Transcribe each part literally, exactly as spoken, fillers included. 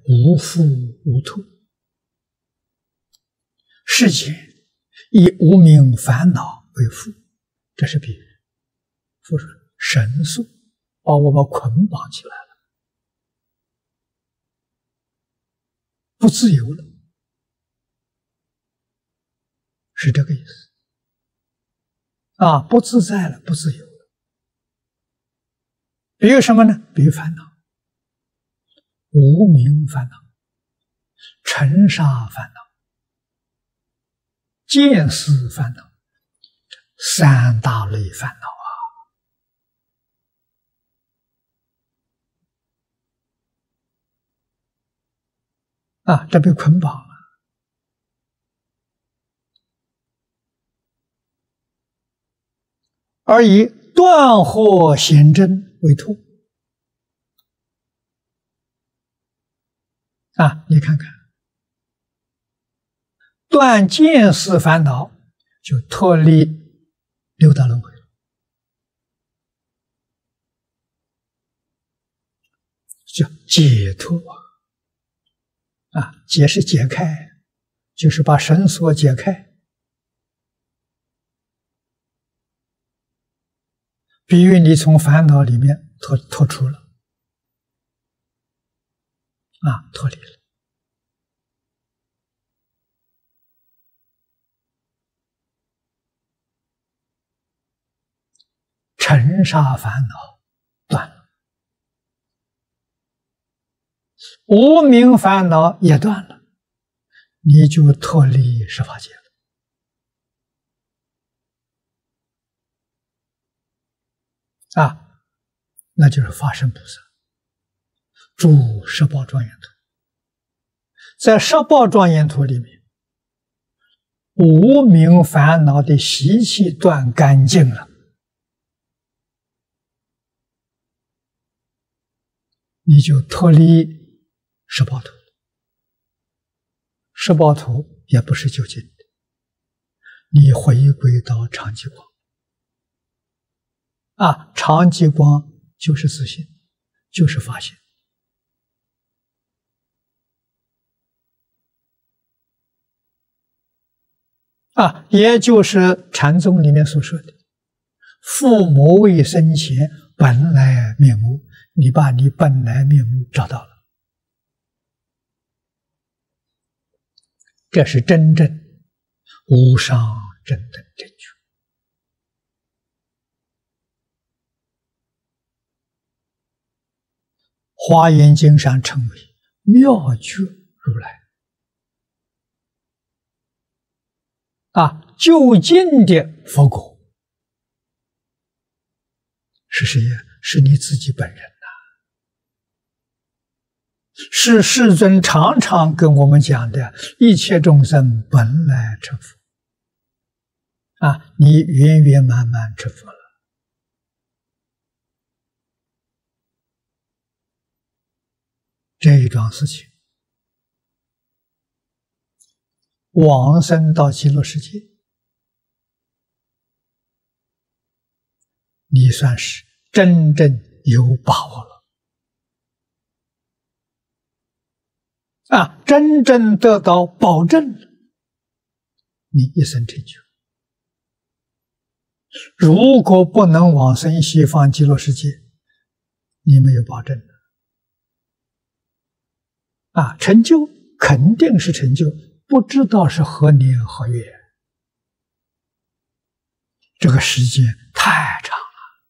无父无土。世间以无明烦恼为父，这是比喻。父说绳索把我们捆绑起来了，不自由了，是这个意思。啊，不自在了，不自由了。比喻什么呢？比喻烦恼，无明烦恼、尘沙烦恼、见思烦恼，三大类烦恼啊！啊，这被捆绑了。而以断惑显真为托。啊，你看看，断见思烦恼，就脱离六道轮回了，叫解脱啊！解是解开，就是把绳索解开。比喻你从烦恼里面脱脱出了，啊，脱离了。尘沙烦恼断了，无明烦恼也断了，你就脱离十法界了。啊，那就是法身菩萨住十宝庄严土。在十宝庄严土里面，无明烦恼的习气断干净了，你就脱离十宝土了。十宝土也不是究竟的，你回归到常寂光。啊，常寂光就是自性，就是法性。啊，也就是禅宗里面所说的“父母未生前本来面目”，你把你本来面目找到了，这是真正无上正等正觉。华严经上称为妙觉如来。啊，究竟的佛果是谁呀？是你自己本人呐、啊！是世尊常常跟我们讲的，一切众生本来成佛。啊，你圆圆满满成佛了。这一桩事情，往生到极乐世界，你算是真正有把握了啊！真正得到保证了，你一生成就。如果不能往生西方极乐世界，你没有保证的。啊，成就肯定是成就，不知道是何年何月，这个时间太长了。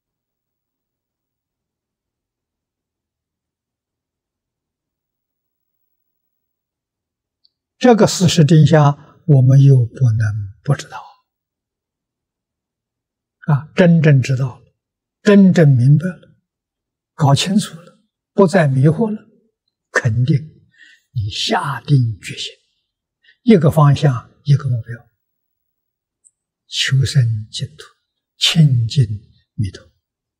这个事实真相，我们又不能不知道。啊，真正知道了，真正明白了，搞清楚了，不再迷惑了。肯定你下定决心，一个方向，一个目标，求生净土，亲近弥陀。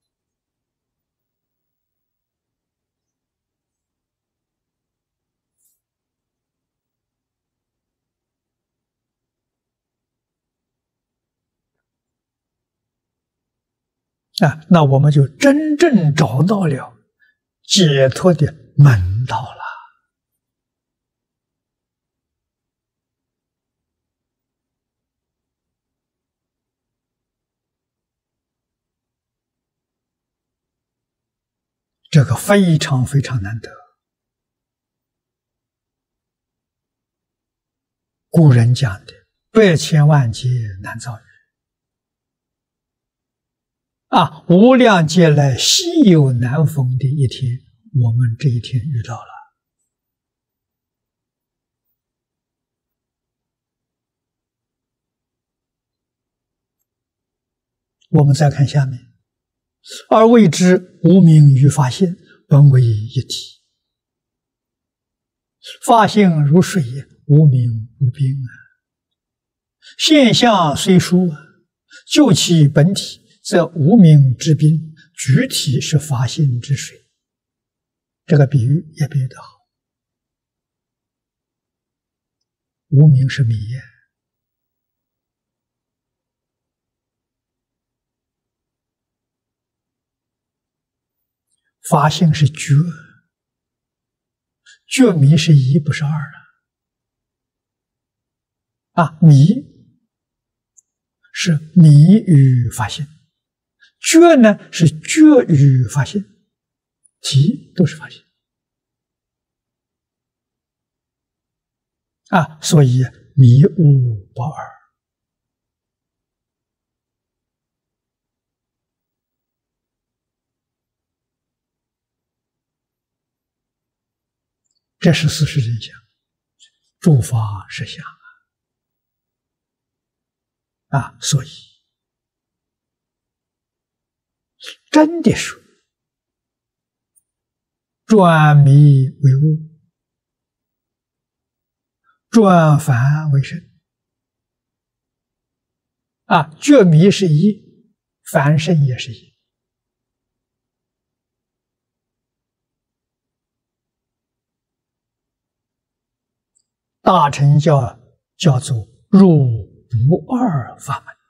啊，那我们就真正找到了解脱的门道了。 这个非常非常难得。古人讲的“百千万劫难遭遇”，啊，无量劫来稀有难逢的一天，我们这一天遇到了。我们再看下面，而谓之无明与法性本为一体，法性如水，无明无边啊。现象虽殊啊，就其本体，则无明之冰，具体是法性之水。这个比喻也比喻得好。无明是迷呀，法性是觉，觉迷是一，不是二了。啊，迷是迷与法性，觉呢是觉与法性，体都是法性。啊，所以迷悟不二。这是事实真相，诸法实相啊！啊，所以真的说，转迷为悟，转凡为圣。啊，觉迷是一，凡圣也是一。大乘教叫做入不二法门，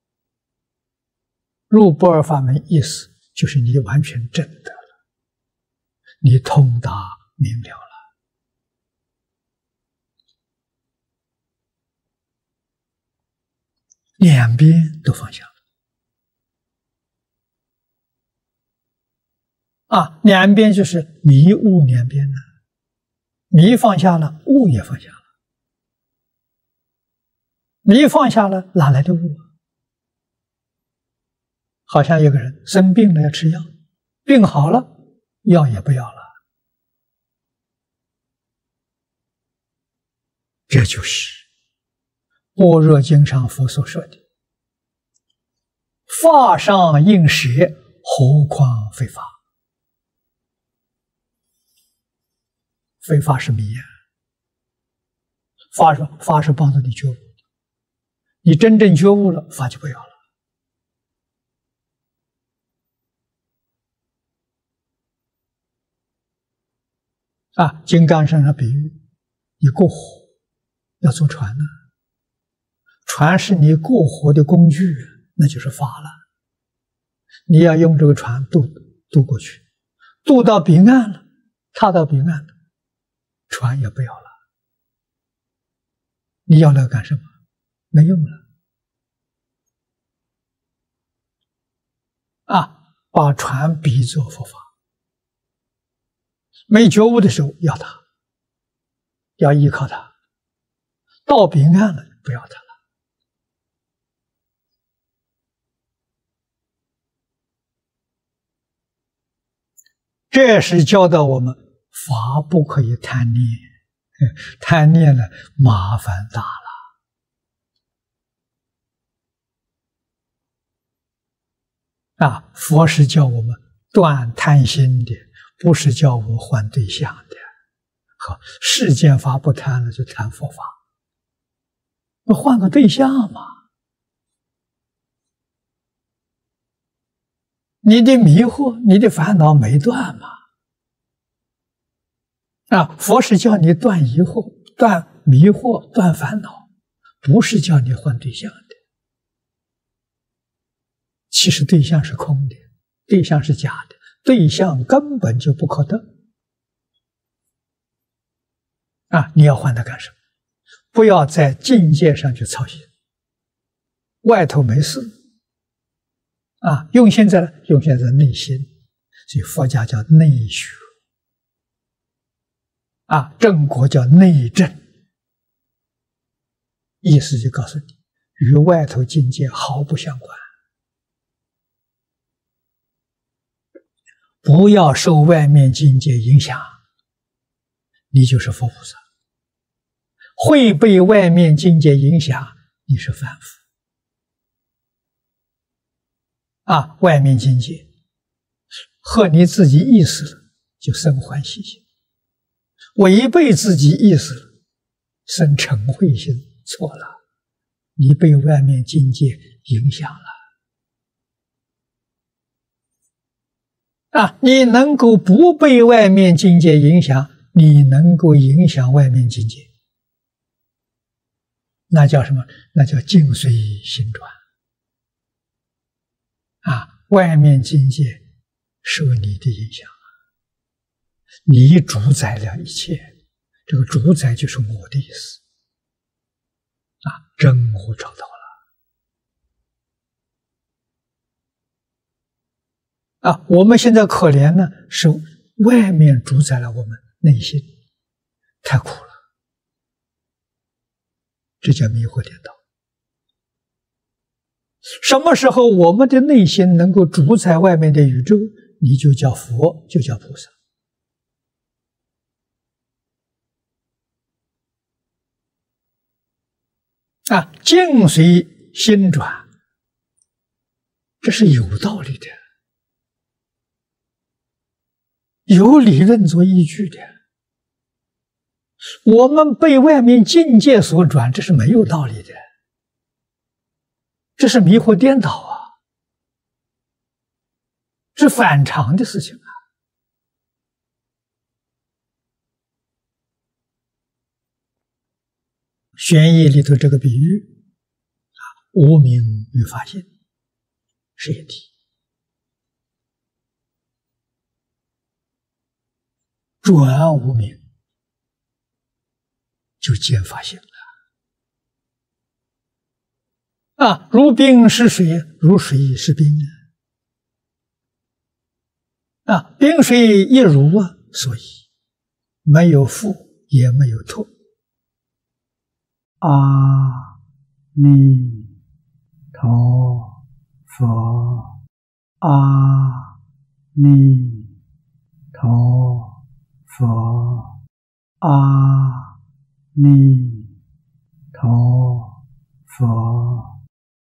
入不二法门意思就是你完全证得了，你通达明了了，两边都放下了。啊，两边就是迷悟两边呢，迷放下了，悟也放下了。迷放下了，哪来的悟啊？好像有个人生病了要吃药，病好了，药也不要了。这就是《般若经》上佛所说的“法上应舍，何况非法”。非法是迷啊，法是法是帮助你觉悟。你真正觉悟了，法就不要了。啊，金刚身上比喻，你过河要坐船呢，船是你过河的工具，那就是法了。你要用这个船渡渡过去，渡到彼岸了，踏到彼岸了，船也不要了。你要那个干什么？没用了。啊，把船比作佛法。没觉悟的时候要它，要依靠它。到彼岸了，不要它了。这是教导我们法不可以贪念，贪念了麻烦大了。啊，佛是叫我们断贪心的，不是叫我们换对象的。好，世间法不贪了，就贪佛法。那换个对象嘛。你的迷惑，你的烦恼没断嘛？啊，佛是叫你断疑惑、断迷惑、断烦恼，不是叫你换对象的。其实对象是空的，对象是假的，对象根本就不可得。啊，你要换它干什么？不要在境界上去操心，外头没事。啊，用心在用心在内心， 所以佛家叫内学啊，正果叫内证，意思就告诉你，与外头境界毫不相关。不要受外面境界影响，你就是佛菩萨；会被外面境界影响，你是凡夫。啊，外面境界和你自己意识了，就生欢喜心；违背自己意识了，生嗔恚心，错了，你被外面境界影响了。啊，你能够不被外面境界影响，你能够影响外面境界，那叫什么？那叫境随心转。啊，外面境界受你的影响，你主宰了一切，这个主宰就是我的意思。啊，真我找到了。啊，我们现在可怜呢，是外面主宰了我们内心，太苦了，这叫迷惑颠倒。什么时候我们的内心能够主宰外面的宇宙，你就叫佛，就叫菩萨。啊，境随心转，这是有道理的，有理论做依据的。我们被外面境界所转，这是没有道理的，这是迷惑颠倒啊，是反常的事情啊。玄义里头这个比喻啊，无明与法性是一体，转无明就见法性了。啊，如冰是水，如水是冰啊！啊，冰水一如啊，所以没有富也没有脱。阿弥陀佛，阿弥陀佛，阿弥陀佛。